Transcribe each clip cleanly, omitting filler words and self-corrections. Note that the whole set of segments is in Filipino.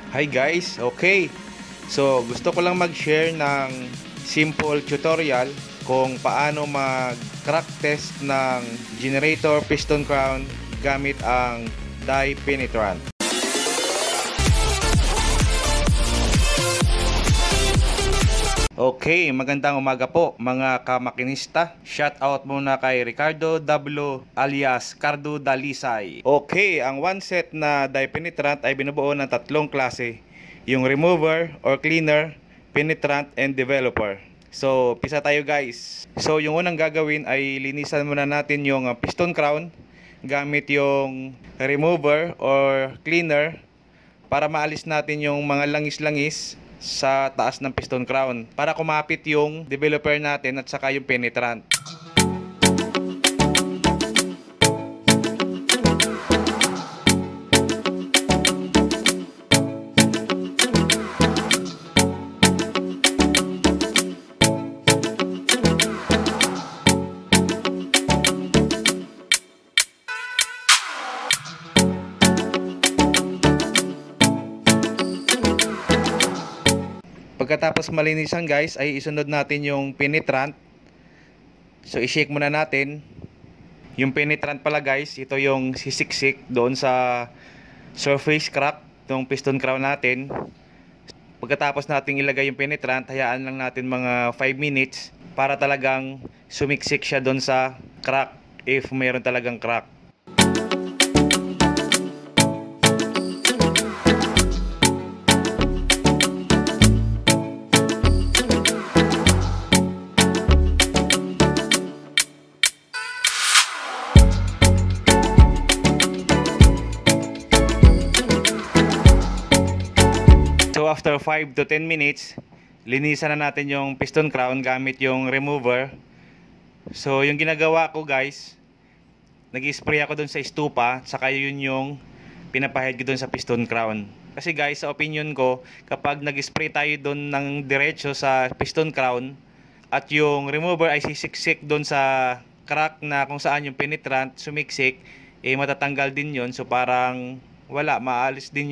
Hi guys, okay. So gusto ko lang mag-share ng simple tutorial kung paano mag-crack test ng generator piston crown gamit ang die penetrant. Okay, magandang umaga po mga kamakinista. Shout out muna kay Ricardo W alias Cardo Dalisay. Okay, ang one set na die penetrant ay binubuo ng tatlong klase. Yung remover or cleaner, penetrant, and developer. So, pisa tayo guys. So, yung unang gagawin ay linisan muna natin yung piston crown gamit yung remover or cleaner para maalis natin yung mga langis-langis sa taas ng piston crown para kumapit yung developer natin at saka yung penetrant. Pagkatapos malinisan guys ay isunod natin yung penetrant. So i-shake muna natin. Yung penetrant pala guys, ito yung sisiksik doon sa surface crack ng piston crown natin. Pagkatapos natin ilagay yung penetrant, hayaan lang natin mga 5 minutes para talagang sumiksik siya doon sa crack if mayroon talagang crack. So after 5 to 10 minutes, linisan na natin yung piston crown gamit yung remover. So yung ginagawa ko guys, nag-spray ako dun sa stupa, saka yun yung pinapahid ko dun sa piston crown. Kasi guys, sa opinion ko, kapag nag-spray tayo dun ng diretso sa piston crown at yung remover ay sisiksik dun sa crack na kung saan yung penetrant sumiksik, eh matatanggal din yun. So parang wala, maalis din yun.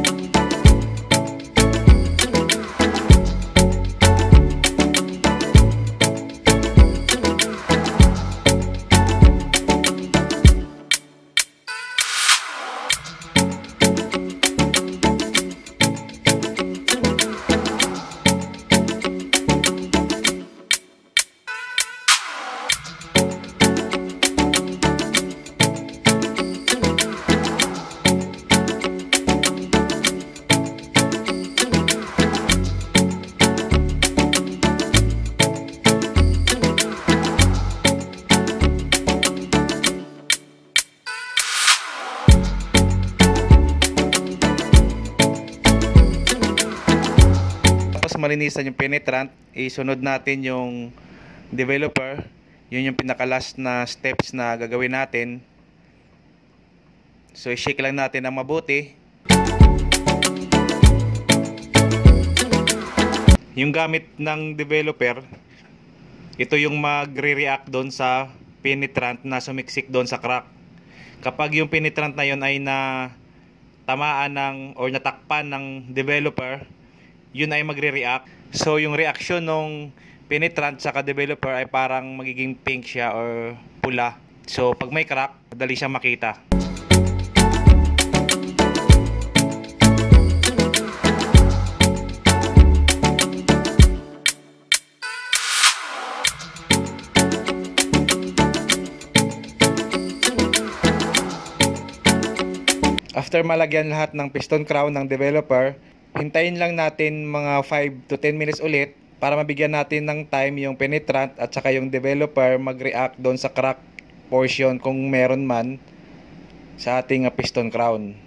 Malinisan yung penetrant, isunod natin yung developer. Yun yung pinaka-last na steps na gagawin natin. So i-shake lang natin ng mabuti. Yung gamit ng developer, ito yung magre-react doon sa penetrant na sumiksik doon sa crack. Kapag yung penetrant na yun ay tamaan ng or natakpan ng developer, yun ay magre-react. So yung reaction ng penetrant sa developer ay parang magiging pink siya or pula. So pag may crack, madali siyang makita. After malagyan lahat ng piston crown ng developer, hintayin lang natin mga 5 to 10 minutes ulit para mabigyan natin ng time yung penetrant at saka yung developer mag-react doon sa crack portion kung meron man sa ating piston crown.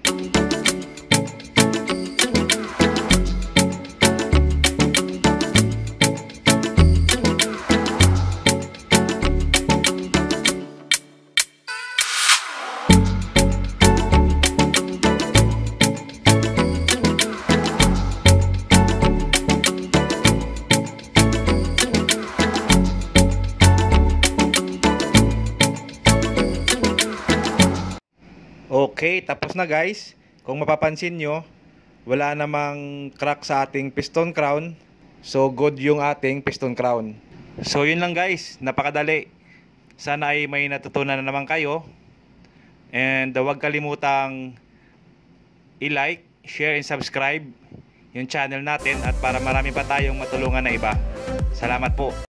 Okay, tapos na guys. Kung mapapansin nyo, wala namang crack sa ating piston crown. So good yung ating piston crown. So yun lang guys, napakadali. Sana ay may natutunan na naman kayo. And huwag kalimutang i-like, share, and subscribe yung channel natin at para marami pa tayong matulungan na iba. Salamat po.